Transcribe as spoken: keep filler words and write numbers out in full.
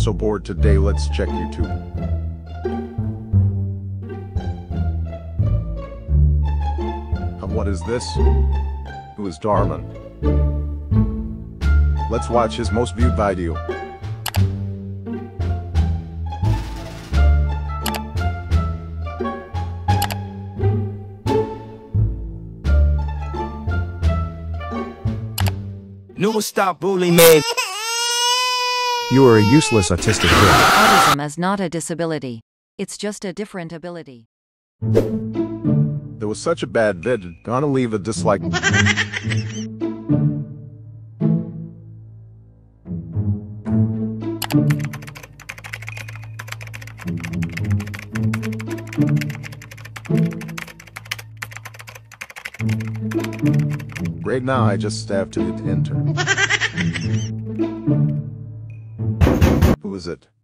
so bored today, let's check YouTube. And what is this? Who is Dhar Man? Let's watch his most viewed video. No, stop bullying me. You are a useless autistic kid. Autism is not a disability. It's just a different ability. There was such a bad vid, gonna leave a dislike. Great, now I just have to hit enter. Who is it?